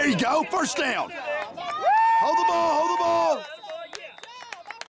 There you go, first down. Hold the ball, hold the ball.